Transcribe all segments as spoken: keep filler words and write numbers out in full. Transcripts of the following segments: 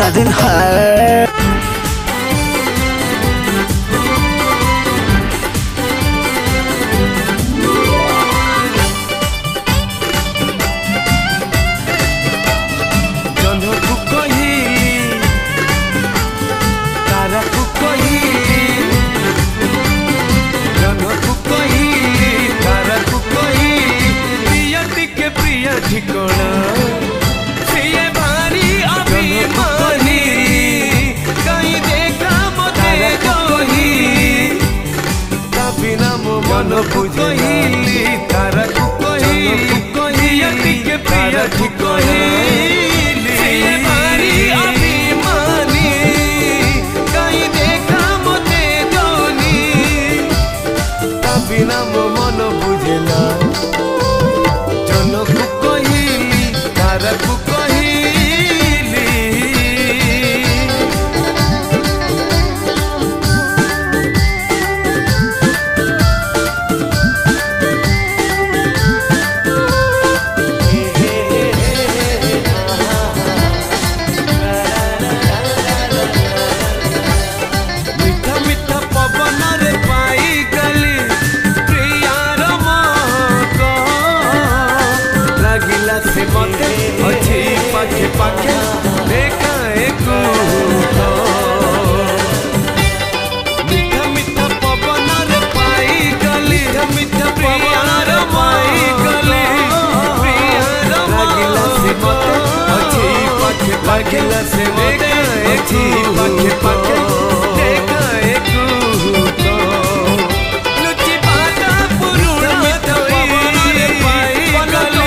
सारा दिन है। ठिकाना सिए भारी अभिमानी कहीं देखा मते जोही तभी ना मो मन बुझेली तारा को कहिली कहियती के प्रिय ठिकाना सिए भारी अभिमानी कहीं देखा मते जोही तभी ना मो मन बुझेला अच्छी पाखे पाखे देखा एक मीठा मीठा पवन रे पाई गली मीठा प्रियार माई गली प्रियार लागिला से मते अच्छी पाखे लागिला से मते अच्छी पाखे पाखे देखा एक लुची बाटा पुरुना मीठा पवन रे पाई गली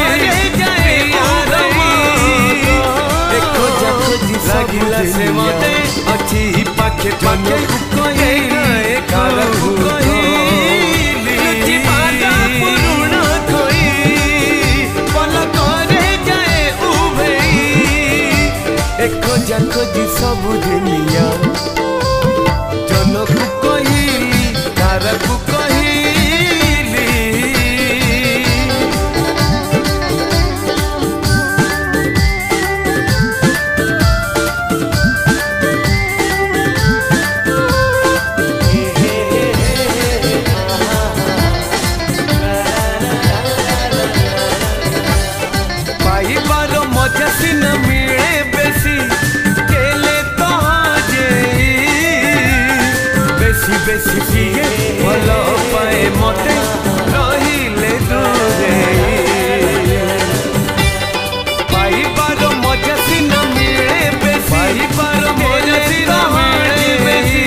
लागिला से मते अच्छी पाखे पाखे कहे कारहु कहिली लुची बाटा पुरुना खोई पल करे जाए उभेई एक खोजा खोजी सब दुनिया जनकु कहिली कारहु कहिली बेसी पिए भल पाए मते रहिले दूरे पाइबार मजा सिना मिले बेसी पाइबार मजा सिना मिले बेसी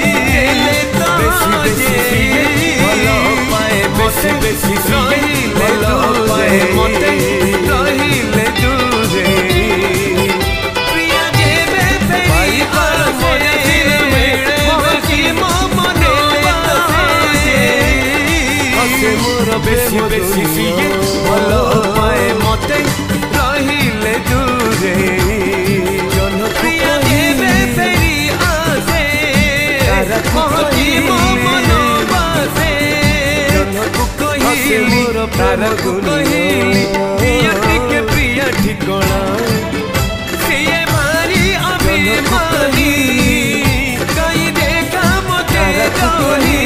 बेसी पिए भल पाए बेसी बेसी पिए भल पाए मते रहिले दूरे प्रिया जेबे पाइबार मजा सिना मिले बेसी मोर बेसी बेसी पिए भल पाए मते रहिले दूरे प्रिया जेबे फेरी आसे महकी मो मन बासे कहिली मोर तारा को कहिली प्रियती के प्रिय ठिकाना सिए भारी अभिमानी कहीं देखा मते जोही